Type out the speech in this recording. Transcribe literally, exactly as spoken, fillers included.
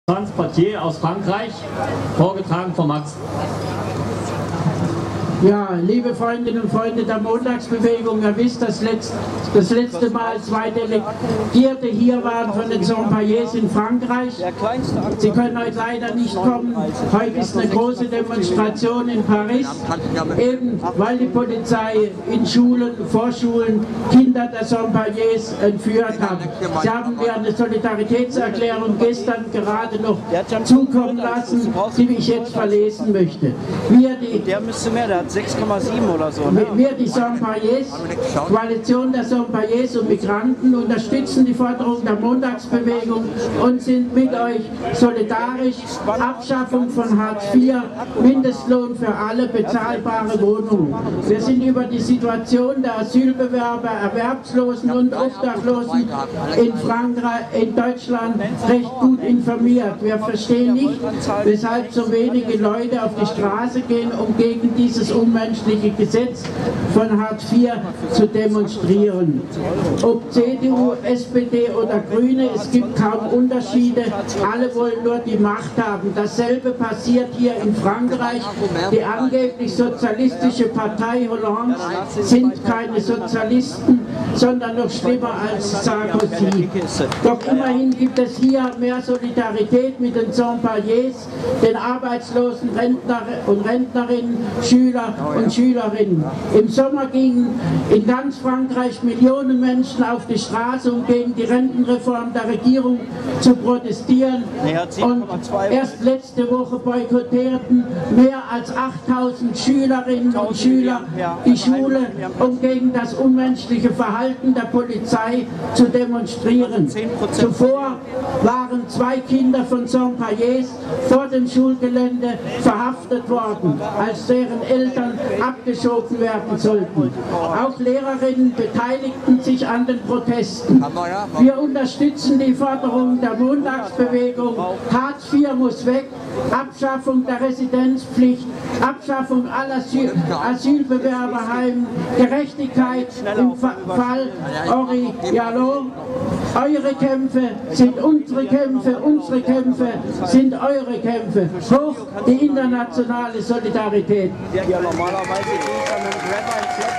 Transportier aus Frankreich, vorgetragen von Max. Ja, liebe Freundinnen und Freunde der Montagsbewegung, ihr wisst, dass letzt, das letzte Mal zwei Delegierte hier waren von den Sans-Papiers in Frankreich. Sie können heute leider nicht kommen. Heute ist eine große Demonstration in Paris, eben weil die Polizei in Schulen, Vorschulen Kinder der Sans-Papiers entführt hat. Sie haben mir eine Solidaritätserklärung gestern gerade noch zukommen lassen, die ich jetzt verlesen möchte. Wir, die Der müsste mehr, der hat sechs Komma sieben oder so. Ne? Wir, die Sans-Papiers, Koalition der Sans-Papiers und Migranten, unterstützen die Forderung der Montagsbewegung und sind mit euch solidarisch. Abschaffung von Hartz vier, Mindestlohn für alle, bezahlbare Wohnungen. Wir sind über die Situation der Asylbewerber, Erwerbslosen und Obdachlosen in Frankreich, in Deutschland recht gut informiert. Wir verstehen nicht, weshalb so wenige Leute auf die Straße gehen, um gegen dieses unmenschliche Gesetz von Hartz vier zu demonstrieren. Ob C D U, S P D oder Grüne, es gibt kaum Unterschiede. Alle wollen nur die Macht haben. Dasselbe passiert hier in Frankreich. Die angeblich sozialistische Partei Hollande sind keine Sozialisten, sondern noch schlimmer als Sarkozy. Doch immerhin gibt es hier mehr Solidarität mit den Sans-Papiers, den arbeitslosen Rentner und Rentnerinnen, Schüler und Schülerinnen. Im Sommer gingen in ganz Frankreich Millionen Menschen auf die Straße, um gegen die Rentenreform der Regierung zu protestieren. Und erst letzte Woche boykottierten mehr als achttausend Schülerinnen und Schüler die Schule, um gegen das unmenschliche Verhalten der Polizei zu demonstrieren. Zuvor waren zwei Kinder von Sans-Papiers vor dem Schulgelände verhaftet worden, als deren Eltern abgeschoben werden sollten. Auch Lehrerinnen beteiligten sich an den Protesten. Wir unterstützen die Forderung der Montagsbewegung. Hartz vier muss weg, Abschaffung der Residenzpflicht, Abschaffung aller Asyl Asylbewerberheimen, Gerechtigkeit im Fa Fall Henri Diallo. Eure Kämpfe sind unsere Kämpfe, unsere Kämpfe sind eure Kämpfe. Hoch die internationale Solidarität. Ja, normalerweise gehe ich dann mit dem Grabber ins Letzte.